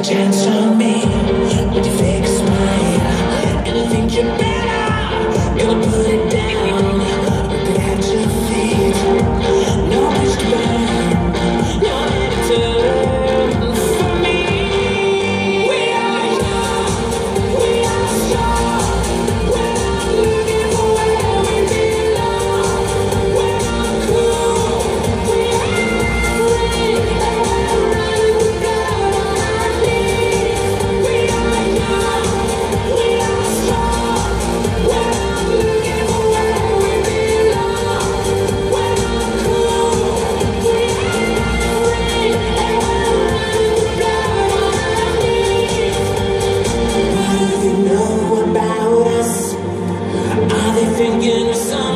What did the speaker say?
chance on me. Would you fake a smile and think you're better? Gonna put it down, look at your feet. No place to burn, nowhere to turn for me. We are young, we are strong. We're not looking for where we belong. We're not cool, we are free, and we're running with God on our knees. We are young, we are strong. We're not looking for where we belong. We're not cool, we are free, and we're running with God on our knees. What do they know about us? Are they thinking of some